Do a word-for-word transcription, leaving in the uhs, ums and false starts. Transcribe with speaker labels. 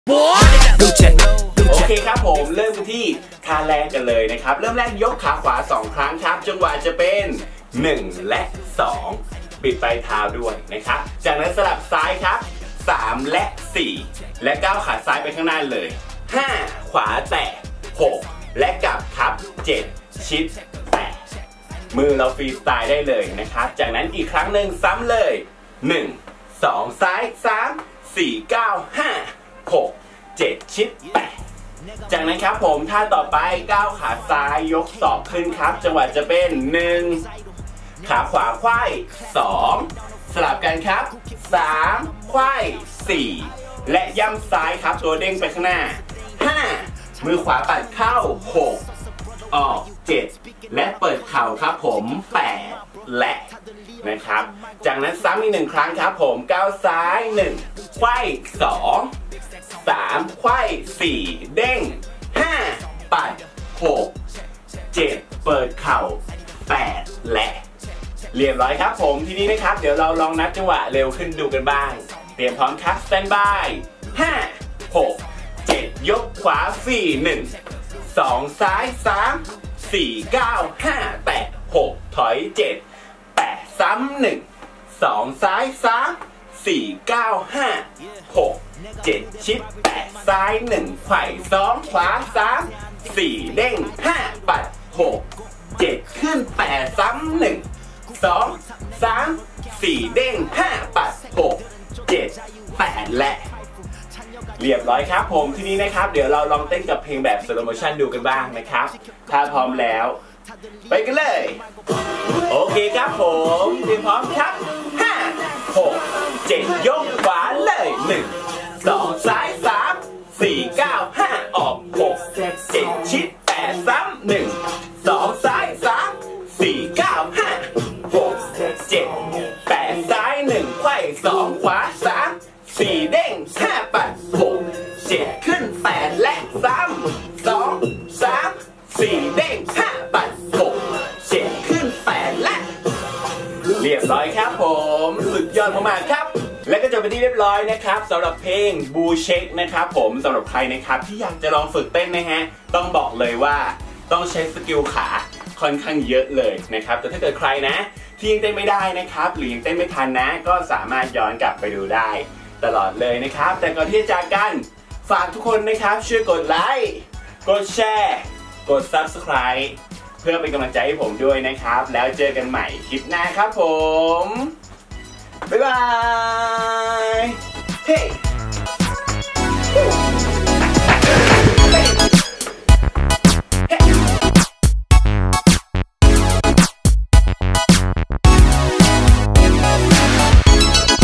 Speaker 1: โอเคครับผมเริ่มกันที่ท่าแรกกันเลยนะครับเริ่มแรกยกขาขวาสองครั้งครับจังหวะจะเป็นหนึ่งและสองบิดปลายเท้าด้วยนะครับจากนั้นสลับซ้ายครับสามและสี่และก้าวขาซ้ายไปข้างหน้าเลยห้าขวาแตะหกและกลับครับเจ็ดชิดแปดมือเราฟรีสไตล์ได้เลยนะครับจากนั้นอีกครั้งหนึ่งซ้ำเลยหนึ่ง สองซ้ายสาม สี่ เก้า ห้า หก เจ็ดชิดแปดจากนั้นครับผมท่าต่อไปก้าวขาซ้ายยกศอกขึ้นครับจังหวะจะเป็นหนึ่งขาขวาไขว้สองสลับกันครับสามไขว้สี่และย่ำซ้ายครับตัวเด้งไปข้างหน้าห้ามือขวาปัดเข้าหกออกเจ็ดและเปิดเข่าครับผมแปดและนะครับจากนั้นซ้ำอีกหนึ่งครั้งครับผมก้าวซ้ายหนึ่งไขว้สองสามไขว้สี่เด้งห้าปัดหกเจ็ดเปิดเข่าแปดและเรียบร้อยครับผมทีนี้นะครับเดี๋ยวเราลองนับจังหวะเร็วขึ้นดูกันบ้างเตรียมพร้อมครับสแตนบายห้า หก เจ็ดยกขวาสี่หนึ่ง สองซ้ายสาม สี่ เก้า ห้าแตะหกถอยเจ็ดแปดซ้ำหนึ่ง สองซ้ายสาม สี่ เก้า ห้า หก เจ็ดชิดแปดซ้ายหนึ่งไขว่สองขวาสาม สี่เด้งห้าปัดหก เจ็ดขึ้นแปดซ้ำหนึ่ง สอง สาม สี่เด้งห้าปัดหก เจ็ด แปดและเรียบร้อยครับผมทีนี้นะครับเดี๋ยวเราลองเต้นกับเพลงแบบสโลว์โมชั่นดูกันบ้างนะครับถ้าพร้อมแล้วไปกันเลยโอเคครับผมเตรียมพร้อมครับห้า หก เจ็ดยกขวาเลยหนึ่ง สองซ้ายสาม สี่ เก้า ห้าออกหก เจ็ดชิดแปดซ้ำหนึ่ง สองซ้ายสาม สี่ เก้า ห้า หก เจ็ด แปดซ้ายหนึ่งไขว้สองขวาสาม สี่เด้งห้าปัดหก เจ็ดขึ้นแปดและซ้ำสอง สาม สี่เด้งห้าปัดหก เจ็ดขึ้นแปดและเรียบร้อยครับผมสุดยอดมากๆครับและก็จบไปที่เรียบร้อยนะครับสำหรับเพลงบูเช็คนะครับผมสำหรับใครนะครับที่อยากจะลองฝึกเต้นนะฮะต้องบอกเลยว่าต้องใช้สกิลขาค่อนข้างเยอะเลยนะครับแต่ถ้าเกิดใครนะที่ยังเต้นไม่ได้นะครับหรือยังเต้นไม่ทันนะก็สามารถย้อนกลับไปดูได้ตลอดเลยนะครับแต่ก่อนที่จะจากกันฝากทุกคนนะครับช่วยกดไลค์กดแชร์กด ซับสไครบ์ เพื่อเป็นกำลังใจให้ผมด้วยนะครับแล้วเจอกันใหม่คลิปหน้าครับผมบ๊ายบายเฮ้